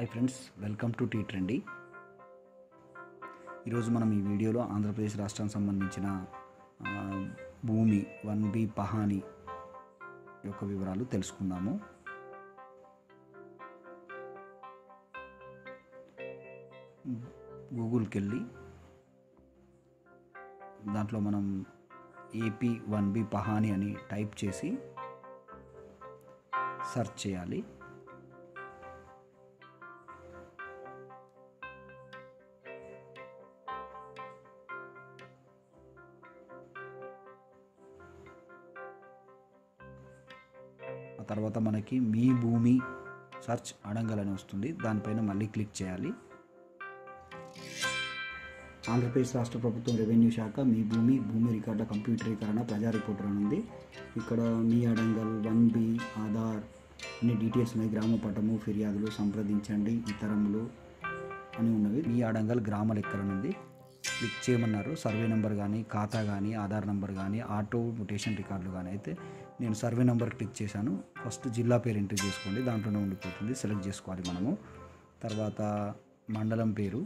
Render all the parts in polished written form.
Hi friends, welcome to T Trendy. ఈరోజు మనం ఈ వీడియోలో ఆంధ్రప్రదేశ్ రాష్ట్రానికి సంబంధించిన భూమి 1B పహాని యొక్క వివరాలు తెలుసుకుందాము. గూగుల్కి వెళ్ళి దాంట్లో మనం ఏపీ 1B పహాని అని టైప్ చేసి సెర్చ్ చేయాలి. ఆ తర్వాత మనకి మీ భూమి సెర్చ్ అడంగల్ అని వస్తుంది. దానిపైన మళ్ళీ క్లిక్ చేయాలి. ఆంధ్రప్రదేశ్ రాష్ట్ర ప్రభుత్వం రెవెన్యూ శాఖ మీ భూమి రికార్డుల కంప్యూటరీకరణ ప్రజా రిపోర్టర్ అని ఉంది. ఇక్కడ మీ అడంగల్ 1B ఆధార్ అన్ని డీటెయిల్స్ ఉన్నాయి. గ్రామ పటము, ఫిర్యాదులు, సంప్రదించండి, ఇతరములు అని ఉన్నవి. మీ అడంగల్ గ్రామ లెక్కలను ఉంది. క్లిక్ చేయమన్నారు. సర్వే నెంబర్ కానీ, ఖాతా కానీ, ఆధార్ నెంబర్ కానీ, ఆటో మ్యుటేషన్ రికార్డులు కానీ. అయితే నేను సర్వే నెంబర్ క్లిక్ చేశాను. ఫస్ట్ జిల్లా పేరు ఎంట్రీ చేసుకోండి, దాంట్లోనే ఉండిపోతుంది. సెలెక్ట్ చేసుకోవాలి మనము. తర్వాత మండలం పేరు,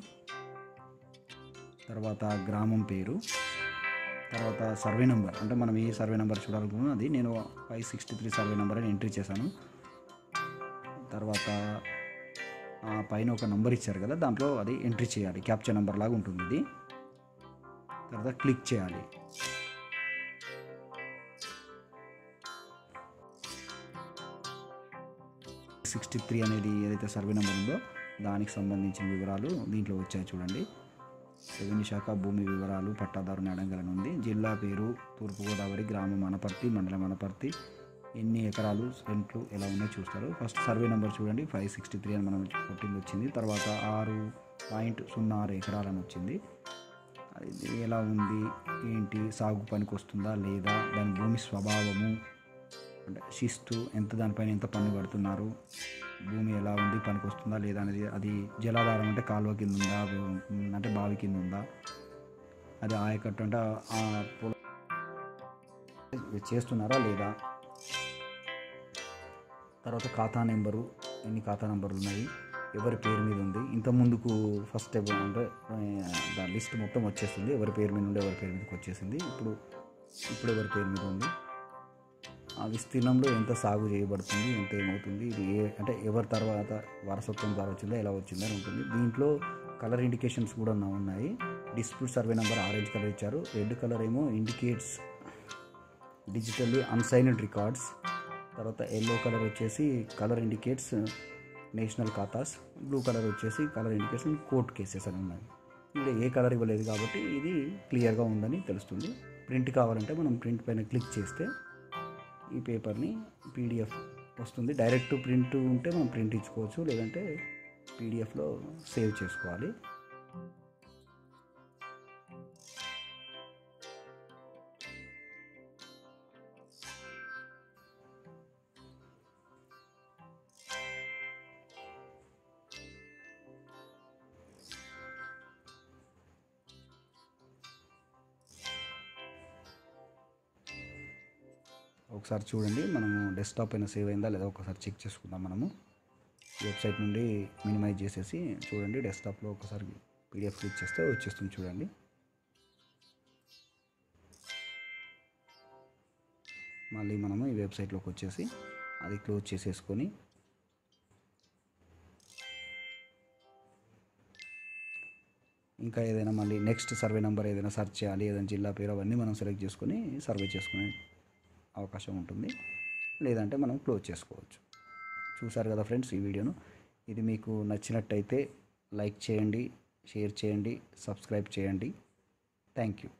తర్వాత గ్రామం పేరు, తర్వాత సర్వే నెంబర్, అంటే మనం ఏ సర్వే నెంబర్ చూడాలనుకున్నాం అది. నేను 563 సర్వే నెంబర్ అని ఎంట్రీ చేశాను. తర్వాత పైన ఒక నెంబర్ ఇచ్చారు కదా, దాంట్లో అది ఎంట్రీ చేయాలి. క్యాప్చర్ నెంబర్ లాగా ఉంటుంది ఇది. తర్వాత క్లిక్ చేయాలి. '63 అనేది ఏదైతే సర్వే నెంబర్ ఉందో దానికి సంబంధించిన వివరాలు దీంట్లో వచ్చాయి చూడండి. రెవెన్యూ శాఖ భూమి వివరాలు, పట్టాదారుని అడంగలని ఉంది. జిల్లా పేరు తూర్పుగోదావరి, గ్రామం అనపర్తి, మండలం అనపర్తి, ఎన్ని ఎకరాలు, సెంట్లు ఎలా ఉన్నాయో చూస్తారు. ఫస్ట్ సర్వే నెంబర్ చూడండి, 563 అని మనం కొట్టింది వచ్చింది. తర్వాత 6.06 ఎకరాలని వచ్చింది. అది ఎలా ఉంది, ఏంటి, సాగు పనికి వస్తుందా లేదా, దాని భూమి స్వభావము, అంటే శిస్తు ఎంత, దానిపైన ఎంత పన్ను కడుతున్నారు, భూమి ఎలా ఉంది, పనికి వస్తుందా లేదా అనేది, అది జలాధారం అంటే కాలువ కింద ఉందా, అంటే బావి కింద ఉందా, అది ఆయకట్టు అంటే ఆ పొలం చేస్తున్నారా లేదా. తర్వాత ఖాతా నెంబరు, ఎన్ని ఖాతా నెంబర్లు ఉన్నాయి, ఎవరి పేరు మీద ఉంది. ఇంత ముందుకు ఫస్ట్ అంటే దాని లిస్ట్ మొత్తం వచ్చేస్తుంది. ఎవరి పేరు మీద ఉండి ఎవరి పేరు మీదకి వచ్చేసింది. ఇప్పుడు ఎవరి పేరు మీద ఉంది, ఆ విస్తీర్ణంలో ఎంత సాగు చేయబడుతుంది, ఎంత ఏమవుతుంది, ఇది అంటే ఎవరి తర్వాత వారసత్వం ద్వారా వచ్చిందా, ఎలా వచ్చిందా అని ఉంటుంది. దీంట్లో కలర్ ఇండికేషన్స్ కూడా ఉన్నాయి. Dispute survey number orange colour ఇచ్చారు. రెడ్ కలర్ ఏమో ఇండికేట్స్ డిజిటల్లీ అన్సైన్డ్ రికార్డ్స్. తర్వాత ఎల్లో కలర్ వచ్చేసి కలర్ ఇండికేట్స్ నేషనల్ ఖాతాస్. బ్లూ కలర్ వచ్చేసి కలర్ ఇండికేట్స్ కోర్ట్ కేసెస్ అని ఉన్నాయి. ఇది ఏ కలర్ ఇవ్వలేదు కాబట్టి ఇది క్లియర్గా ఉందని తెలుస్తుంది. ప్రింట్ కావాలంటే మనం ప్రింట్ పైన క్లిక్ చేస్తే ఈ పేపర్ని PDF వస్తుంది. డైరెక్ట్ ప్రింట్ ఉంటే మనం ప్రింట్ ఇచ్చుకోవచ్చు, లేదంటే PDFలో సేవ్ చేసుకోవాలి. ఒకసారి చూడండి, మనము డెస్క్టాప్ పైన సేవ్ అయిందా లేదా ఒకసారి చెక్ చేసుకుందాం. మనము వెబ్సైట్ నుండి మినిమైజ్ చేసేసి చూడండి, డెస్క్టాప్లో ఒకసారి PDF క్లిక్ చేస్తే వచ్చేస్తుంది చూడండి. మళ్ళీ మనము ఈ వెబ్సైట్లోకి వచ్చేసి అది క్లోజ్ చేసేసుకొని ఇంకా ఏదైనా మళ్ళీ నెక్స్ట్ సర్వే నెంబర్ ఏదైనా సెర్చ్ చేయాలి, ఏదైనా జిల్లా పేరు, అవన్నీ మనం సెలెక్ట్ చేసుకొని సర్వే చేసుకునే అవకాశం ఉంటుంది. లేదంటే మనం క్లోజ్ చేసుకోవచ్చు. చూసారు కదా ఫ్రెండ్స్ ఈ వీడియోను. ఇది మీకు నచ్చినట్టయితే లైక్ చేయండి, షేర్ చేయండి, సబ్స్క్రైబ్ చేయండి. Thank you.